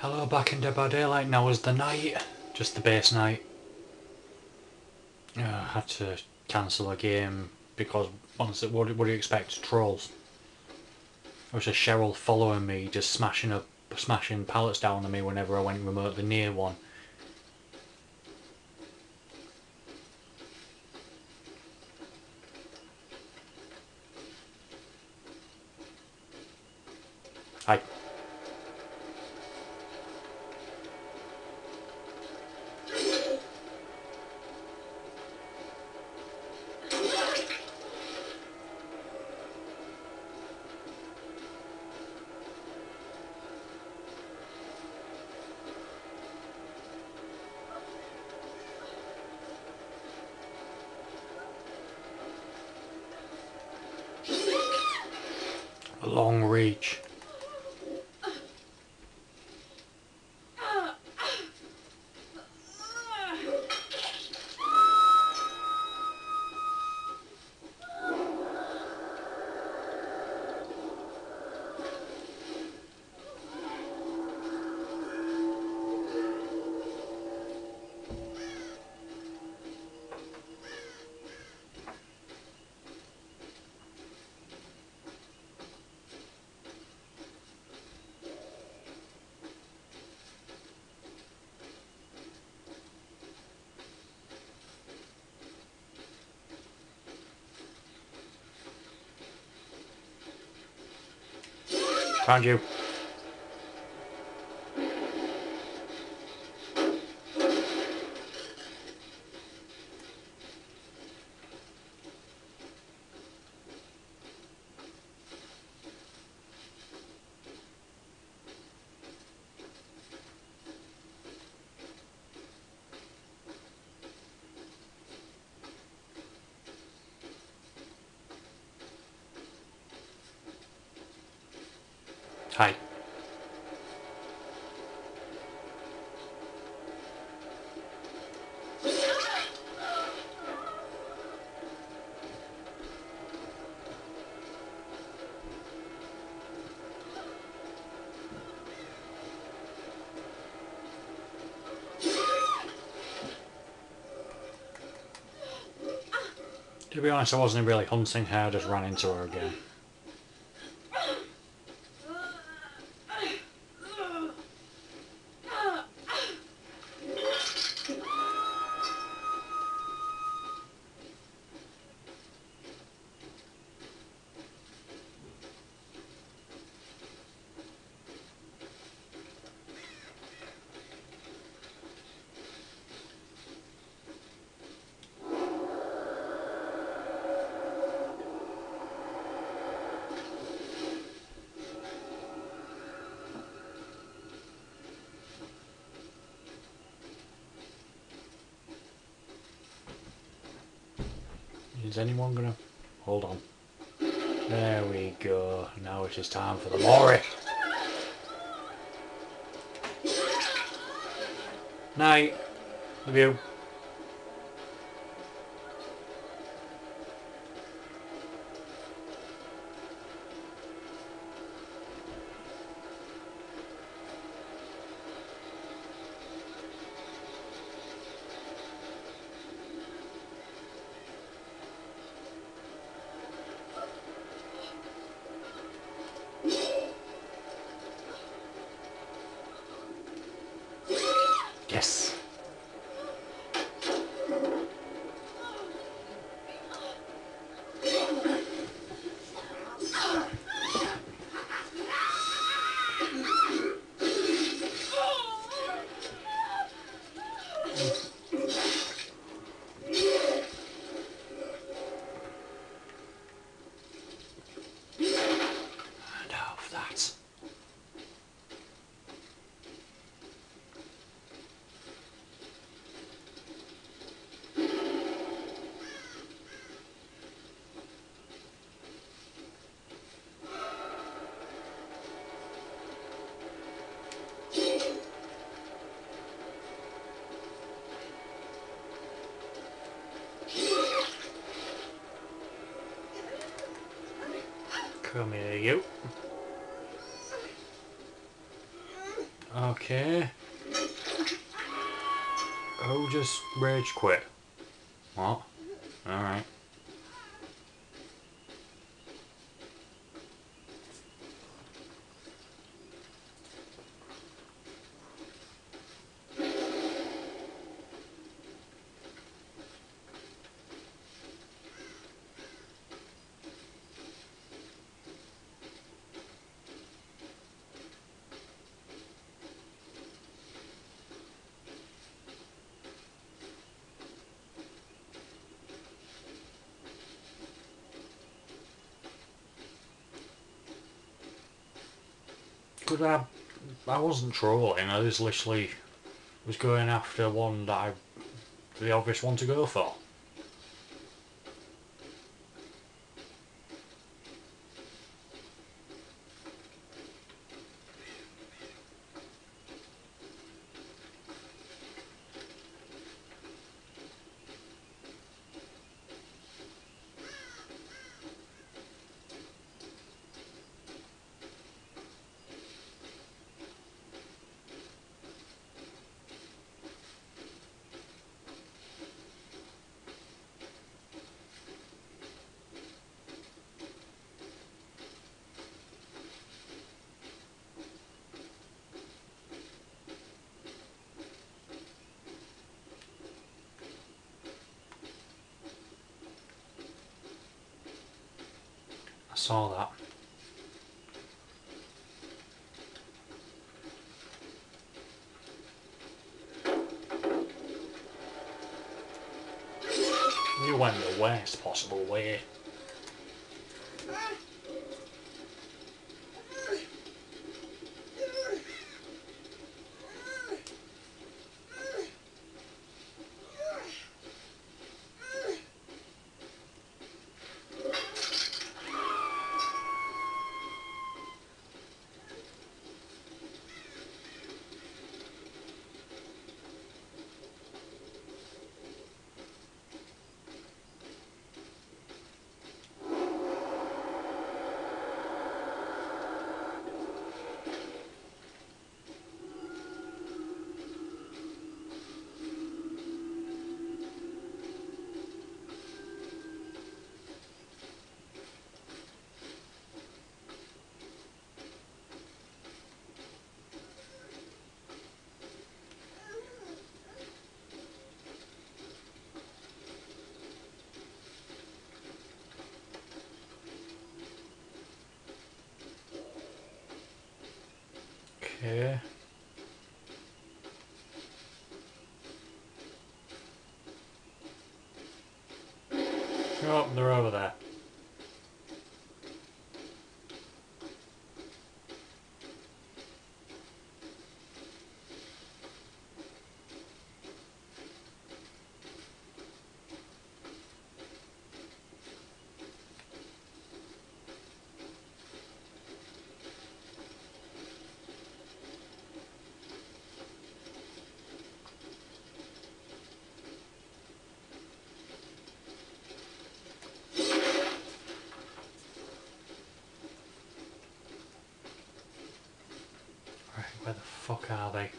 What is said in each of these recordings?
Hello, back in Dead by Daylight. Now is the night, just the base night. I had to cancel a game because, honestly, what do you expect? Trolls. There was a Cheryl following me, just smashing pallets down on me whenever I went remotely near one. Hi. A long reach. Found you. Hi. To be honest, I wasn't really hunting her, I just ran into her again. Is anyone gonna... Hold on. There we go. Now it is time for the Mori. Night. Love you. Yes. And half that. Come here, you. Okay. Who just rage quit? What? Alright. Could I wasn't trolling, I just literally was going after one that the obvious one to go for. I saw that. You went the worst possible way. Okay. Oh, they're over there. Right, where the fuck are they?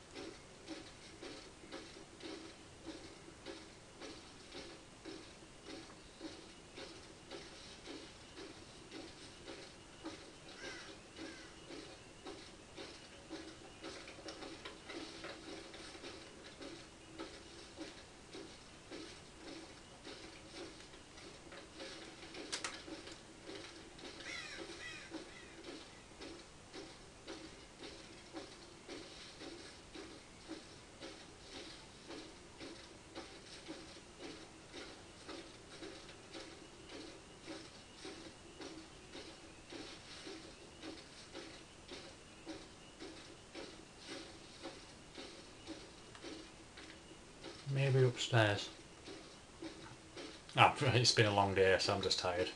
Maybe upstairs. Ah, it's been a long day, so I'm just tired.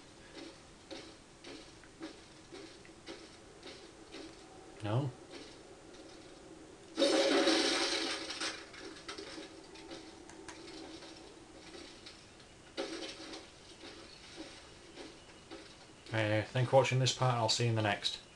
No? Thanks for watching this part, I'll see you in the next.